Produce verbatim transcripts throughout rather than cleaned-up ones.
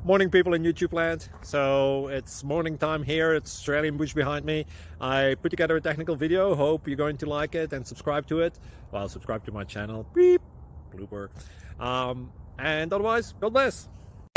Morning, people in YouTube land. So it's morning time here. It's Australian bush behind me. I put together a technical video. Hope you're going to like it and subscribe to it. Well, subscribe to my channel. Beep. Blooper. Um, and otherwise, God bless.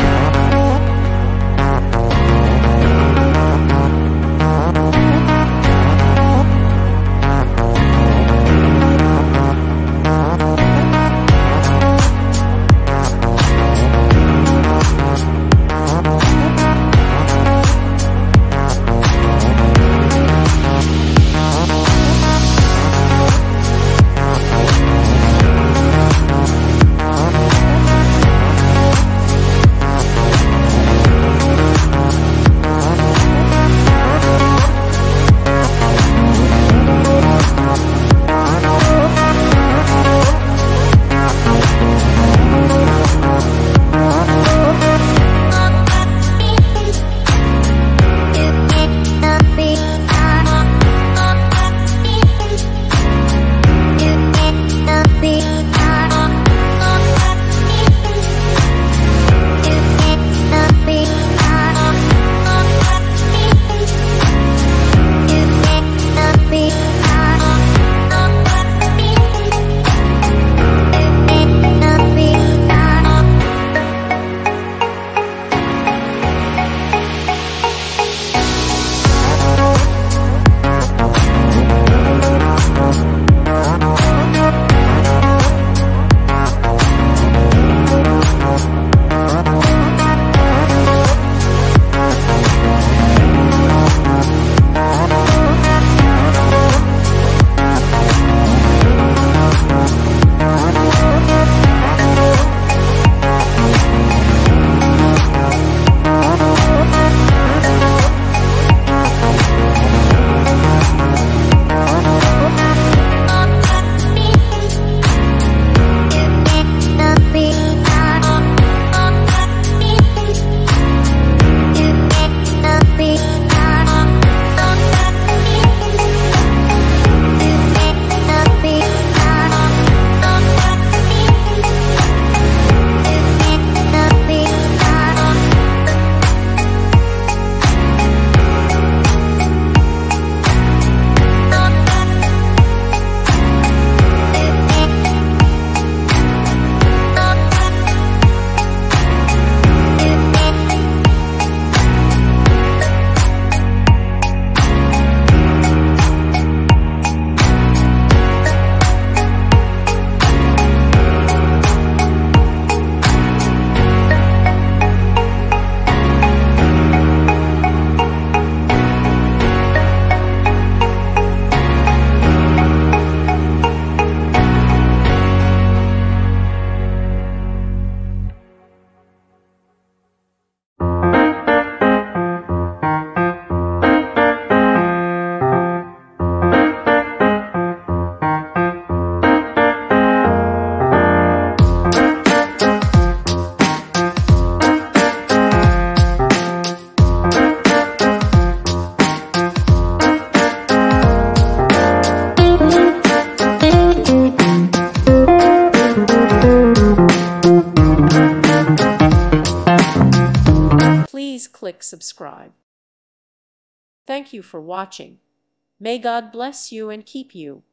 Please click subscribe. Thank you for watching. May God bless you and keep you.